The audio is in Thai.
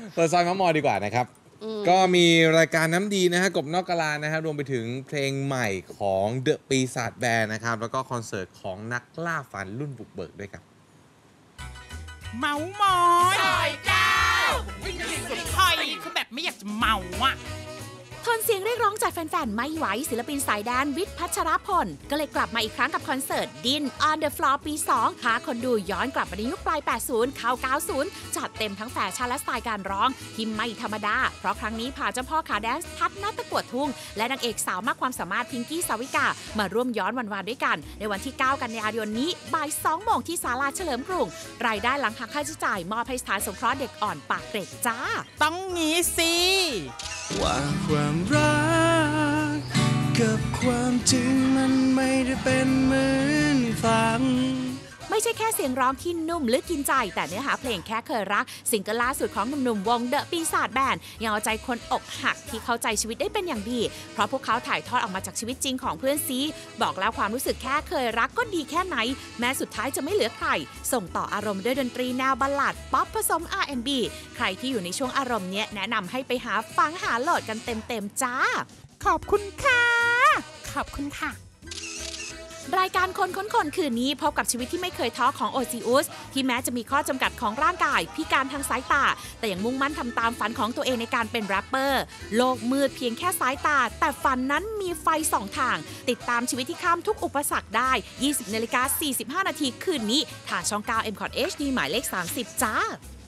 เปิดซอยมะมอดีกว่านะครับก็มีรายการน้ำดีนะฮะกบนอกกาลานะครับรวมไปถึงเพลงใหม่ของเดอะปีศาจแบนด์นะครับแล้วก็คอนเสิร์ตของนักล่าฝันรุ่นบุกเบิกด้วยครับเมามอยซอยเก้าสุดไทยคือแบบไม่อยากจะเมาอ่ะทนเสียงเรียกร้องจากแฟนๆไม่ไหวศิลปินสายแดนวิทย์พัชรพลก็เลยกลับมาอีกครั้งกับคอนเสิร์ตดิน on the floor ปี 2 พาคนดูย้อนกลับมาในยุคปลาย 80 เข้า 90 จัดเต็มทั้งแฟชั่นและสไตล์การร้องที่ไม่ธรรมดาเพราะครั้งนี้พาเจ้าพ่อขาแดนซ์ทัดนัตตะกวดทุ่งและนางเอกสาวมากความสามารถพิงกี้สาวิกามาร่วมย้อนวันๆด้วยกันในวันที่ 9 กันยายนนี้บ่าย 2 โมงที่ศาลาเฉลิมกรุงรายได้หลังหักค่าใช้จ่ายมอบให้สถานสงเคราะห์เด็กอ่อนปากเกร็ดจ้าต้องงี้สิว่าความรักกับความจริงมันไม่ได้เป็นเหมือนฝันไม่ใช่แค่เสียงร้องที่นุ่มลึกกินใจแต่เนื้อหาเพลงแค่เคยรักซิงเกิลล่าสุดของหนุ่มๆวงเดอะปีศาจแบนด์ยังเอาใจคนอกหักที่เข้าใจชีวิตได้เป็นอย่างดีเพราะพวกเขาถ่ายทอดออกมาจากชีวิตจริงของเพื่อนซีบอกแล้วความรู้สึกแค่เคยรักก็ดีแค่ไหนแม้สุดท้ายจะไม่เหลือใครส่งต่ออารมณ์ด้วยดนตรีแนวบัลลัดป๊อปผสม R&B ใครที่อยู่ในช่วงอารมณ์เนี้ยแนะนำให้ไปหาฟังหาโหลดกันเต็มๆจ้าขอบคุณค่ะขอบคุณค่ะรายการคนค้นคนคืนนี้พบกับชีวิตที่ไม่เคยท้อของโอซิอุสที่แม้จะมีข้อจำกัดของร่างกายพิการทางสายตาแต่ยังมุ่งมั่นทำตามฝันของตัวเองในการเป็นแรปเปอร์โลกมืดเพียงแค่สายตาแต่ฝันนั้นมีไฟสองทางติดตามชีวิตที่ข้ามทุกอุปสรรคได้ 20:45 น.คืนนี้ทางช่อง 9 MCOT HD หมายเลข 30 จ้า